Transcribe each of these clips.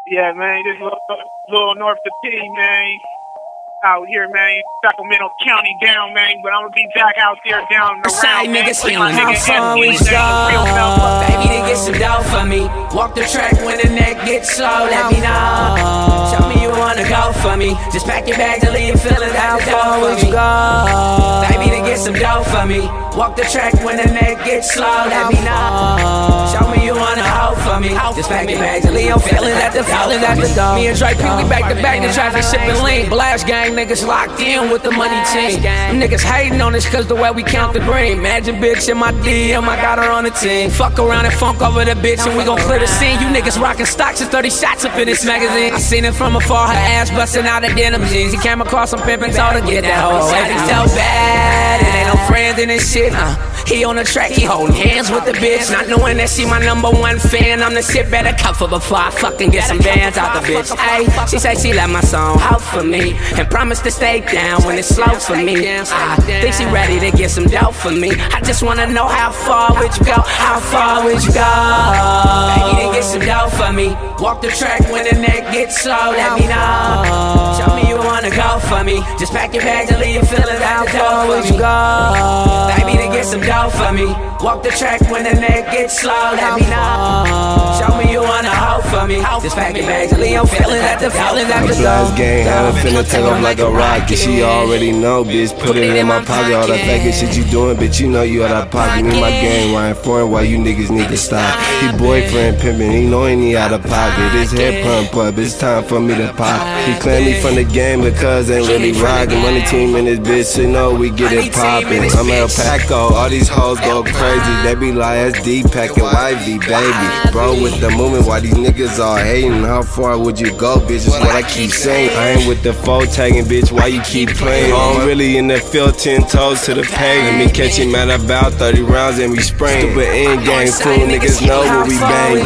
Yeah, man, this little north of P, man. Out here, man. Sacramento County down, man. But I'm gonna be back out there down the round, man. Niggas feeling how far we go. Baby, to get some dough for me. Walk the track when the neck gets slow. Let me know. Show me you wanna go for me. Just pack your bags and leave feeling how far would you go? Baby, to get some dough for me. Walk the track when the neck gets slow. Let me know. Show me you wanna hoe for me. Just pack your bags and leave feeling at the door. Me and Dre P, we back to back, the traffic sipping lean. Blast gang niggas locked in with the money team. Them niggas hating on us cause the way we count the green. Magic bitch in my DM, I got her on the team. Fuck around and funk over the bitch and we gon' clear the scene. You niggas rocking stocks and 30 shots up in this magazine. I seen it from afar, her ass busting out of denim jeans. He came across some pimp and told her get that hoe. He's so bad and ain't no friends in this shit. He on the track, he holding hands with the bitch. Not knowing that she my #1 fan. I'm the shit, better cuff her before I fucking get some bands out the bitch. Ay, she say she let my song out for me and promised to stay down when it's slow for me. I think she ready to get some dough for me. I just wanna know how far would you go? How far would you go? Baby, to get some dough for me. Walk the track when the neck gets slow. Let me know. Show me you wanna go for me. Just pack your bags and leave feeling how far would you go? Baby, to get some dough for me. Walk the track when the neck gets slow. Let me know. Show me you wanna hoe for me. Just pack your bags and leave feeling at the Blast gang, I'm finna take off like a rocket. She already know, bitch. Put it in my pocket. All that faggot shit you doing, bitch. You know you out of pocket. Me and my gang Ryan foreign, why you niggas need to stop. He boyfriend pimping, he know he ain't out of pocket. His head pump up, it's time for me to pop. He claim me from the game because ain't really rockin'. Money team in this bitch, so know we get it poppin'. I'm El Paco, all these hoes go crazy. They be like SD packing wifey, baby. Bro with the movement, why these niggas all hating? How far would you go, bitch? Is what I keep saying. I ain't with the phone tagging, bitch. Why you keep playing? I'm really in the field, 10 toes to the pavement. Me catching man about 30 rounds and we spraying. Stupid end game, fool niggas know what we banging.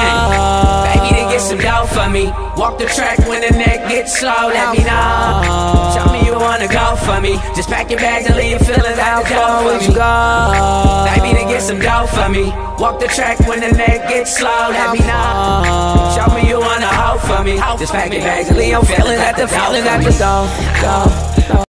Baby, to get some dough for me. Walk the track when the neck gets slow. Let me know. Show me you wanna go for me. Just pack your bags and leave feeling how far would you go? Baby, to get some dough for me. Walk the track when the neck gets slow. Let me know. Show me you wanna hoe for me. Just pack your bags and leave feeling at the door.